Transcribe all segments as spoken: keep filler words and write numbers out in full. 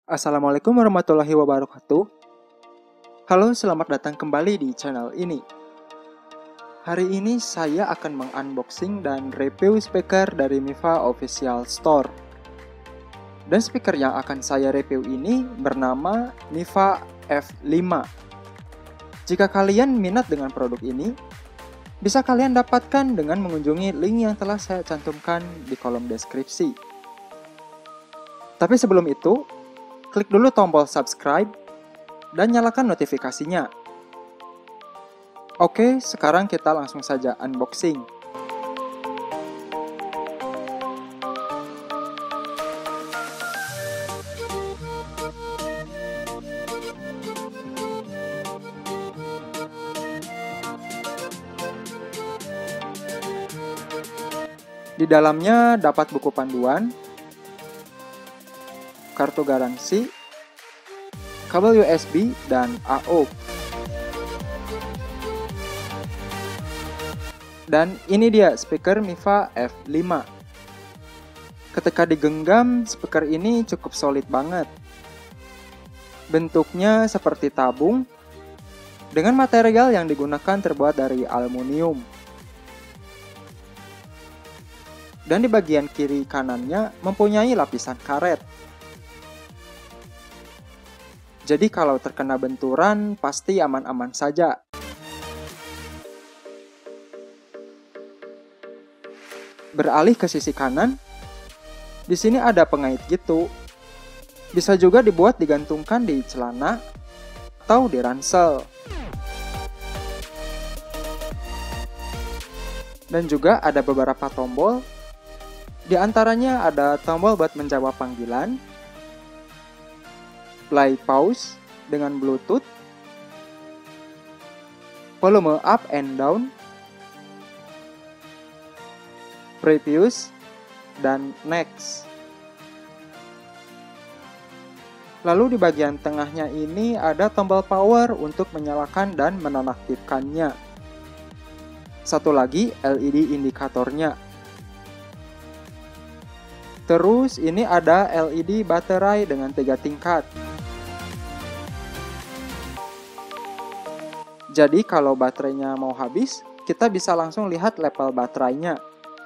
Assalamualaikum warahmatullahi wabarakatuh. Halo, selamat datang kembali di channel ini. Hari ini saya akan mengunboxing dan review speaker dari Miva Official Store. Dan speaker yang akan saya review ini bernama Miva F lima. Jika kalian minat dengan produk ini, bisa kalian dapatkan dengan mengunjungi link yang telah saya cantumkan di kolom deskripsi. Tapi sebelum itu, klik dulu tombol subscribe dan nyalakan notifikasinya. Oke, sekarang kita langsung saja unboxing. Di dalamnya dapat buku panduan, kartu garansi, kabel U S B, dan A U X. Dan ini dia speaker Miva F lima. Ketika digenggam, speaker ini cukup solid banget. Bentuknya seperti tabung, dengan material yang digunakan terbuat dari aluminium. Dan di bagian kiri kanannya mempunyai lapisan karet. Jadi kalau terkena benturan, pasti aman-aman saja. Beralih ke sisi kanan, di sini ada pengait gitu. Bisa juga dibuat digantungkan di celana atau di ransel. Dan juga ada beberapa tombol. Di antaranya ada tombol buat menjawab panggilan, play pause dengan Bluetooth, volume up and down, previous, dan next. Lalu di bagian tengahnya ini ada tombol power untuk menyalakan dan menonaktifkannya. Satu lagi L E D indikatornya. Terus ini ada L E D baterai dengan tiga tingkat. Jadi kalau baterainya mau habis, kita bisa langsung lihat level baterainya.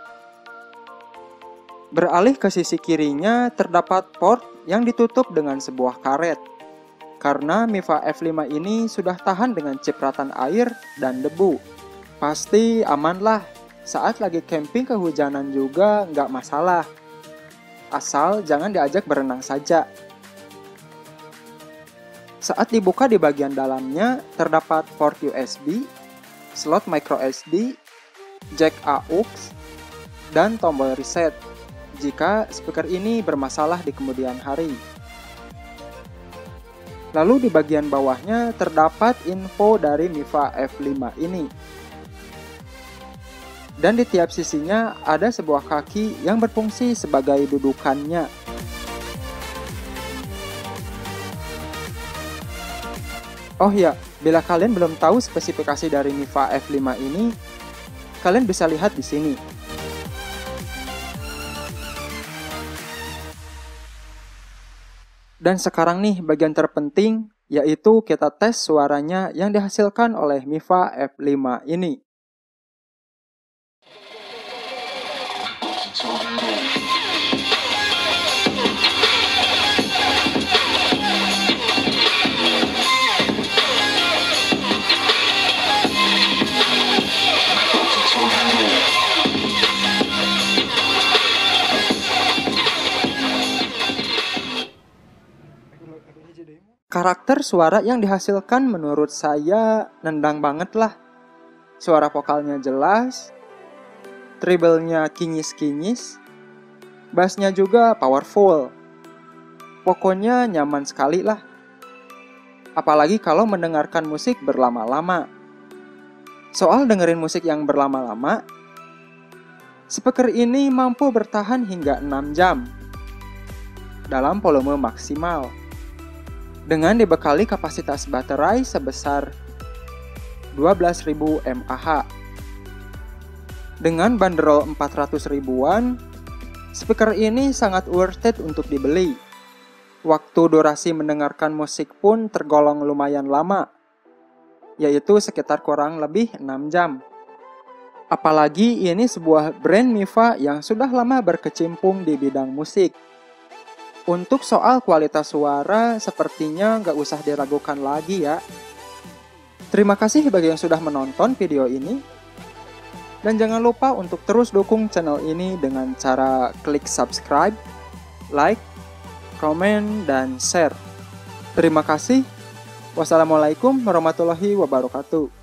Beralih ke sisi kirinya, terdapat port yang ditutup dengan sebuah karet. Karena Miva F lima ini sudah tahan dengan cipratan air dan debu. Pasti aman lah, saat lagi camping kehujanan juga nggak masalah. Asal jangan diajak berenang saja. Saat dibuka di bagian dalamnya, terdapat port U S B, slot micro S D, jack A U X, dan tombol reset jika speaker ini bermasalah di kemudian hari. Lalu di bagian bawahnya terdapat info dari Miva F lima ini. Dan di tiap sisinya ada sebuah kaki yang berfungsi sebagai dudukannya. Oh ya, bila kalian belum tahu spesifikasi dari Miva F lima ini, kalian bisa lihat di sini. Dan sekarang nih bagian terpenting, yaitu kita tes suaranya yang dihasilkan oleh Miva F lima ini. Karakter suara yang dihasilkan menurut saya nendang banget lah. Suara vokalnya jelas, treble-nya kinyis-kinyis, bass-nya juga powerful. Pokoknya nyaman sekali lah. Apalagi kalau mendengarkan musik berlama-lama. Soal dengerin musik yang berlama-lama, speaker ini mampu bertahan hingga enam jam dalam volume maksimal. Dengan dibekali kapasitas baterai sebesar dua belas ribu mAh. Dengan bandrol empat ratus ribuan, speaker ini sangat worth it untuk dibeli. Waktu durasi mendengarkan musik pun tergolong lumayan lama, yaitu sekitar kurang lebih enam jam. Apalagi ini sebuah brand Mifa yang sudah lama berkecimpung di bidang musik. Untuk soal kualitas suara, sepertinya nggak usah diragukan lagi ya. Terima kasih bagi yang sudah menonton video ini. Dan jangan lupa untuk terus dukung channel ini dengan cara klik subscribe, like, komen, dan share. Terima kasih. Wassalamualaikum warahmatullahi wabarakatuh.